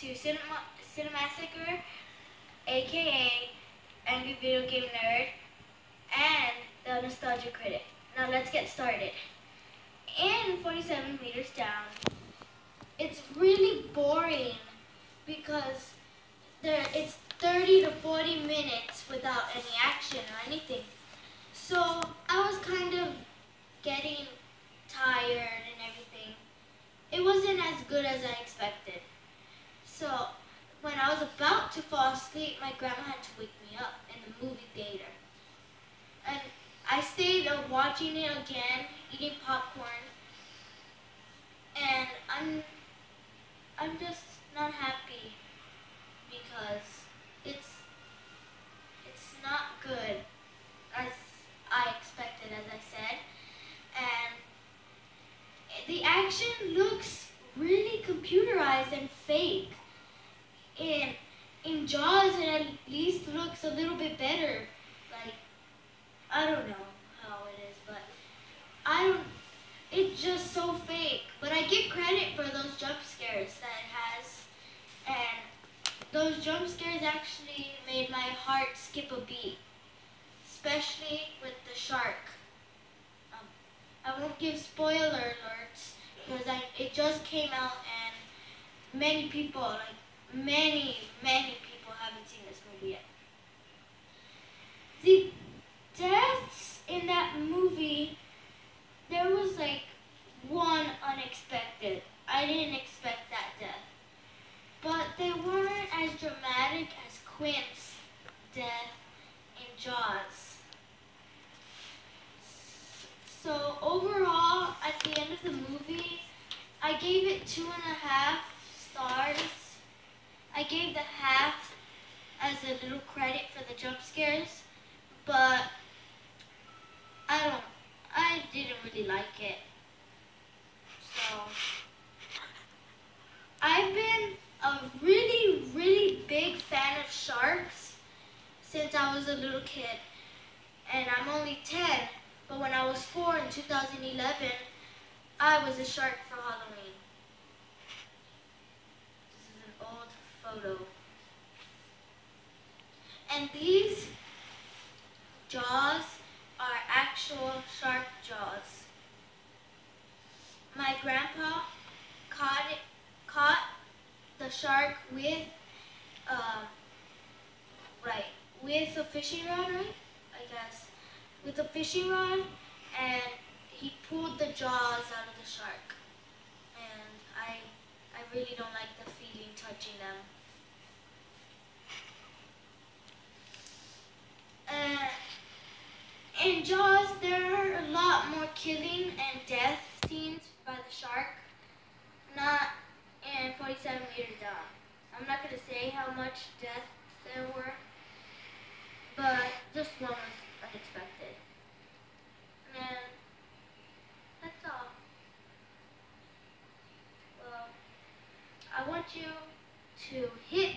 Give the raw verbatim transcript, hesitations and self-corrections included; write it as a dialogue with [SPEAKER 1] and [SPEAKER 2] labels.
[SPEAKER 1] to Cinema, Cinemassacre, aka Angry Video Game Nerd, and the Nostalgia Critic. Now let's get started. In forty-seven Meters Down, it's really boring because there it's thirty to forty minutes without any action or anything. So I was kind of getting tired and everything. It wasn't as good as I expected. So when I was about to fall asleep, my grandma had to wake me up in the movie theater. And I stayed up watching it again, eating popcorn. And I'm I'm just not happy because it's it's not good as I expected, as I said. And the action looks really computerized and fake. In in Jaws, it at least looks a little bit better. Like, I don't know how it is, but I don't. It's just so fake. But I give credit for those jump scares that it has, and those jump scares actually made my heart skip a beat, especially with the shark. Um, I won't give spoiler alerts because I, it just came out, and many people, like many, many people haven't seen this movie yet. The deaths in that movie, there was like one unexpected. I didn't expect that death. But they weren't as dramatic as Quint's death in Jaws. So overall, at the end of the movie, I gave it two and a half stars. I gave the half as a little credit for the jump scares, but I don't, I didn't really like it. So, I've been a really, really big fan of sharks since I was a little kid, and I'm only ten, but when I was four in two thousand eleven, I was a shark for Halloween. This is an old photo. And these jaws are actual shark jaws. My grandpa caught it, caught the shark with, um, right, with a fishing rod, right? I guess with a fishing rod, and he pulled the jaws out of the shark. And I, I really don't like the feeling touching them. Uh, in Jaws, there are a lot more killing and death scenes by the shark, not in forty-seven Meters Down. I'm not going to say how much death there were, but just one was unexpected. And that's all. Well, I want you to hit